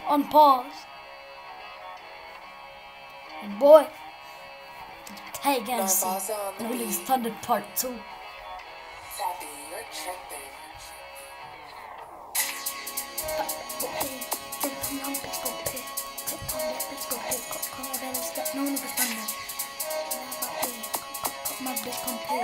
on pause. And boy, hey again, no niggas Standin part 2. No niggas Standin. My bitch come pay.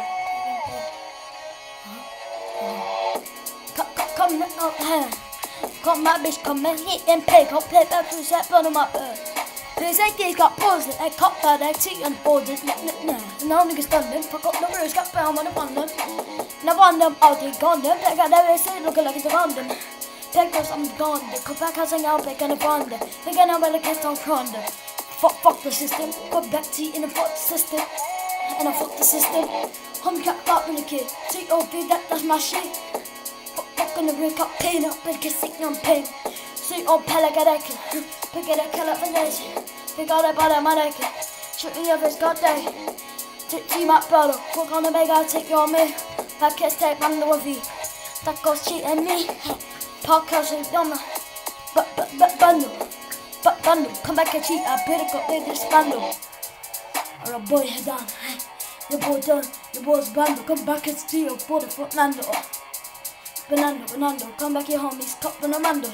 Come my bitch come and hit and pay. Come play back to that bottom of my bird. Cause I think got poses, I caught that I see on borders. No niggas Standin. Fuck up the rules, got found on the bundle. Now on them all they gone them. They got everything looking like it's around them. Peckers I'm gone. They come back as I out back on the bond. They got no better cast on front. Fuck the system. Got back to in the fuck the system. And I fuck the system. Home cat out in the kid. T.O.B. that's my shit. Fuck on the ring up pain up and get sick on pain. See on Pelagadek. Pick it a killer for this. Pick out a bottom my neck. Shoot me up his god day. Team up brother. Fuck on the bag I'll take you on me. Back kiss tape on the V. That goes cheating me. Podcast is on the Bando. Bando. Come back and cheat. I better go with this Bando. Alright boy, head down. Your boy done. Your boy's Bando. Come back and steal. Border for Nando. Benando. Come back here homies. Cut Benamando.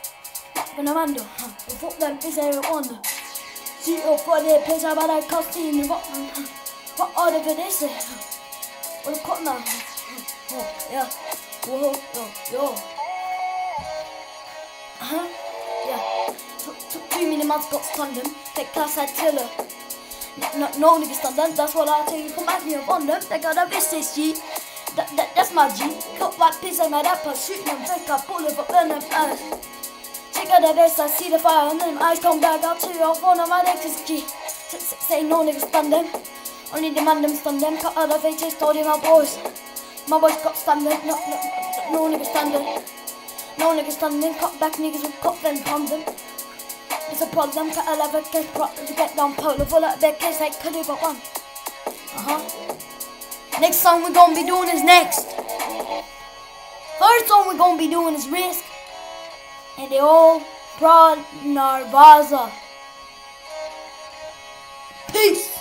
Before them is a wonder. See you for the place about that costume. What order for this? What a cut now? Oh, yeah. Whoa, yo. Yeah. 2 minutes got Standin. Take class at Tiller. No niggas Standin. That's what I'll tell you. Come at me on them. They got a business G. That's my G. Cut my piece and my rapper. Shooting them. Take a bullet for burning ass. Check out the best, I see the fire, and then eyes come back out to your phone on my neck is G. Say no niggas Standin. Only the man them Standin. Cut out the faces, told you my boys. My boys got Standin. No niggas Standin. No niggas Standin. Cut back niggas with cut them from them. It's a problem, cut a level case, to get down polo. Full of their case like caliber 1. Next song we're gonna be doing is next. First song we're gonna be doing is Risk. And they all brought Narvaza. Peace.